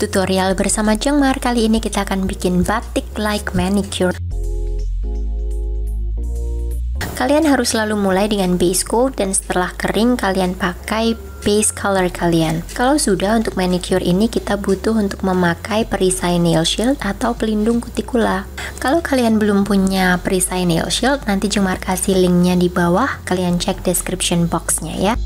tutorial bersama Jengmar. Kali ini kita akan bikin batik like manicure. Kalian harus selalu mulai dengan base coat dan setelah kering kalian pakai base color kalian. Kalau sudah, untuk manicure ini kita butuh untuk memakai perisai nail shield atau pelindung kutikula. Kalau kalian belum punya perisai nail shield, nanti Jengmar kasih linknya di bawah, kalian cek description boxnya ya.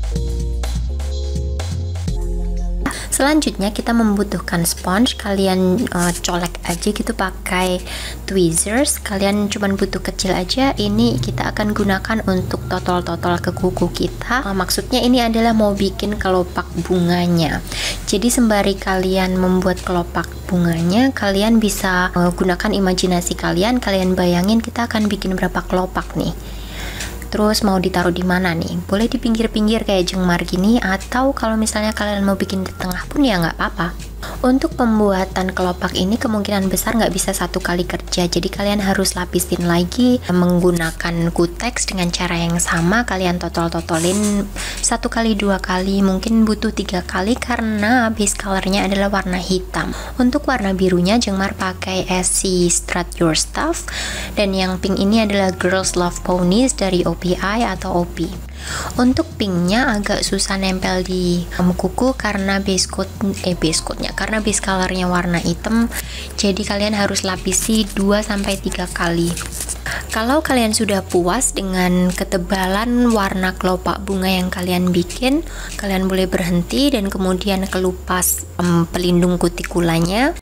Selanjutnya kita membutuhkan sponge. Kalian colek aja gitu pakai tweezers. Kalian cuman butuh kecil aja. Ini kita akan gunakan untuk totol-totol ke kuku kita. Maksudnya ini adalah mau bikin kelopak bunganya. Jadi sembari kalian membuat kelopak bunganya, kalian bisa gunakan imajinasi kalian. Kalian bayangin kita akan bikin berapa kelopak nih. Terus mau ditaruh di mana nih? Boleh di pinggir-pinggir kayak Jengmar gini, atau kalau misalnya kalian mau bikin di tengah pun ya nggak apa-apa. Untuk pembuatan kelopak ini kemungkinan besar nggak bisa satu kali kerja, jadi kalian harus lapisin lagi menggunakan kutex dengan cara yang sama. Kalian totol-totolin 1 kali 2 kali, mungkin butuh 3 kali karena base colornya adalah warna hitam. Untuk warna birunya Jengmar pakai Essie Strut Your Stuff, dan yang pink ini adalah Girls Love Ponies dari OPI atau OP. Untuk pinknya agak susah nempel di kuku karena base coatnya karena base colornya warna hitam, jadi kalian harus lapisi 2-3 kali. Kalau kalian sudah puas dengan ketebalan warna kelopak bunga yang kalian bikin, kalian boleh berhenti dan kemudian kelupas pelindung kutikulanya.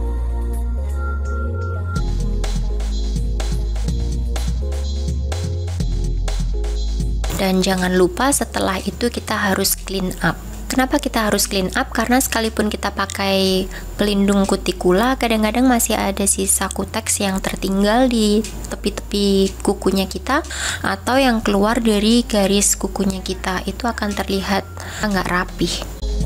Dan jangan lupa setelah itu kita harus clean up. Kenapa kita harus clean up? Karena sekalipun kita pakai pelindung kutikula, kadang-kadang masih ada sisa kutex yang tertinggal di tepi-tepi kukunya kita, atau yang keluar dari garis kukunya kita. Itu akan terlihat nggak rapih.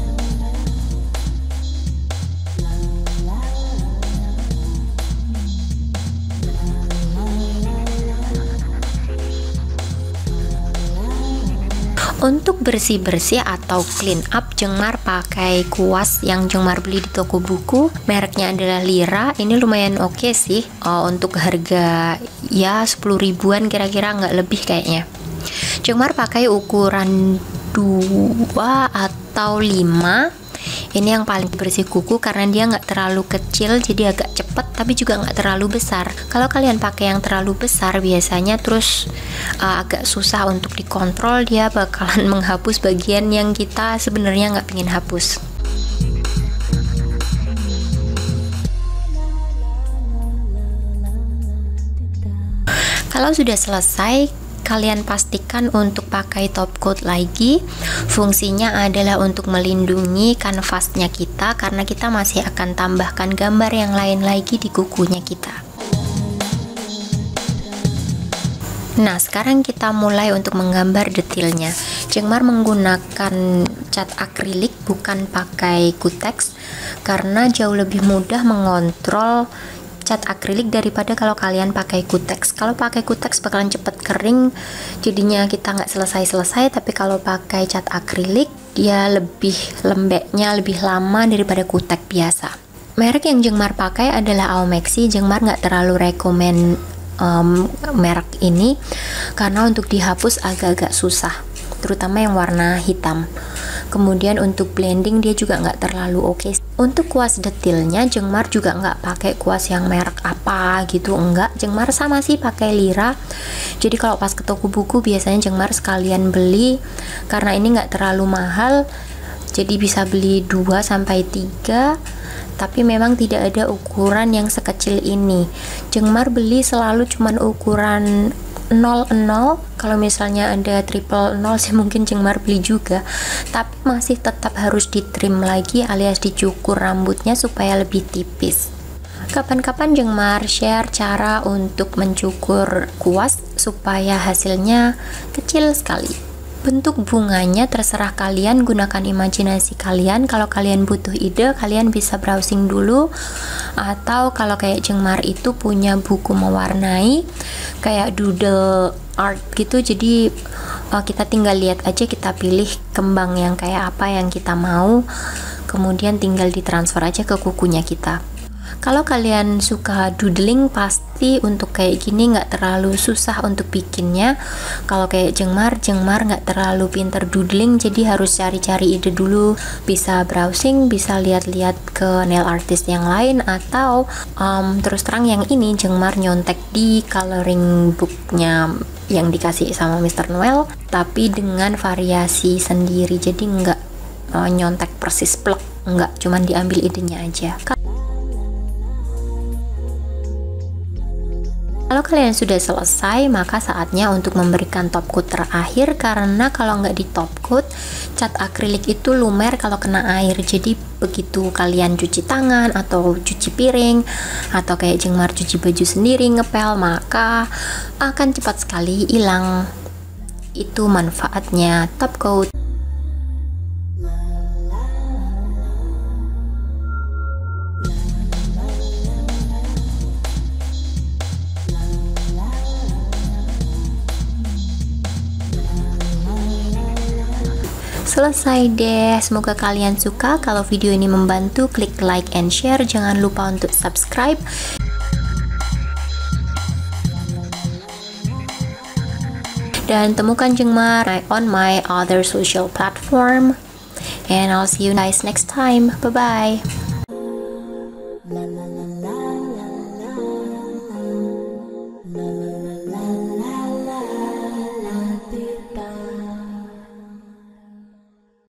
Untuk bersih-bersih atau clean up, Jengmar pakai kuas yang Jengmar beli di toko buku. Mereknya adalah Lira. Ini lumayan oke sih. Untuk harga ya 10 ribuan kira-kira, nggak lebih kayaknya. Jengmar pakai ukuran 2 atau 5. Ini yang paling bersih kuku karena dia nggak terlalu kecil, jadi agak cepet, tapi juga nggak terlalu besar. Kalau kalian pakai yang terlalu besar, biasanya terus agak susah untuk dikontrol. Dia bakalan menghapus bagian yang kita sebenarnya nggak pengen hapus. Kalau sudah selesai, kalian pastikan untuk pakai top coat lagi. Fungsinya adalah untuk melindungi kanvasnya kita, karena kita masih akan tambahkan gambar yang lain lagi di kukunya kita. Nah, sekarang kita mulai untuk menggambar detailnya. Jengmar menggunakan cat akrilik, bukan pakai kutex, karena jauh lebih mudah mengontrol cat akrilik daripada kalau kalian pakai kutex. Kalau pakai kutex bakalan cepet kering, jadinya kita nggak selesai-selesai. Tapi kalau pakai cat akrilik, dia lebih lembeknya lebih lama daripada kutex biasa. Merek yang Jengmar pakai adalah Aomexi. Jengmar nggak terlalu rekomen merek ini karena untuk dihapus agak-agak susah, terutama yang warna hitam. Kemudian untuk blending dia juga nggak terlalu oke. Untuk kuas detailnya Jengmar juga nggak pakai kuas yang merek apa gitu, enggak. Jengmar sama sih pakai Lira. Jadi kalau pas ke toko buku biasanya Jengmar sekalian beli karena ini nggak terlalu mahal, jadi bisa beli 2-3. Tapi memang tidak ada ukuran yang sekecil ini. Jengmar beli selalu cuman ukuran 00. Kalau misalnya ada 000 sih mungkin Jengmar beli juga, tapi masih tetap harus ditrim lagi alias dicukur rambutnya supaya lebih tipis. Kapan-kapan Jengmar share cara untuk mencukur kuas supaya hasilnya kecil sekali. Bentuk bunganya terserah kalian, gunakan imajinasi kalian. Kalau kalian butuh ide, kalian bisa browsing dulu, atau kalau kayak Jengmar itu punya buku mewarnai kayak doodle art gitu, jadi kita tinggal lihat aja, kita pilih kembang yang kayak apa yang kita mau, kemudian tinggal ditransfer aja ke kukunya kita. Kalau kalian suka doodling, pasti untuk kayak gini nggak terlalu susah untuk bikinnya. Kalau kayak Jengmar nggak terlalu pinter doodling, jadi harus cari-cari ide dulu. Bisa browsing, bisa lihat-lihat ke nail artist yang lain, atau terus terang yang ini Jengmar nyontek di coloring booknya yang dikasih sama Mr. Noel, tapi dengan variasi sendiri, jadi nggak nyontek persis plek, nggak, cuman diambil idenya aja. Kalau kalian sudah selesai, maka saatnya untuk memberikan top coat terakhir, karena kalau nggak di top coat, cat akrilik itu lumer kalau kena air. Jadi begitu kalian cuci tangan atau cuci piring atau kayak Jengmar cuci baju sendiri ngepel, maka akan cepat sekali hilang. Itu manfaatnya top coat. Selesai deh, semoga kalian suka. Kalau video ini membantu, klik like and share. Jangan lupa untuk subscribe. Dan temukan Jengmar on my other social platform. And I'll see you guys next time. Bye-bye.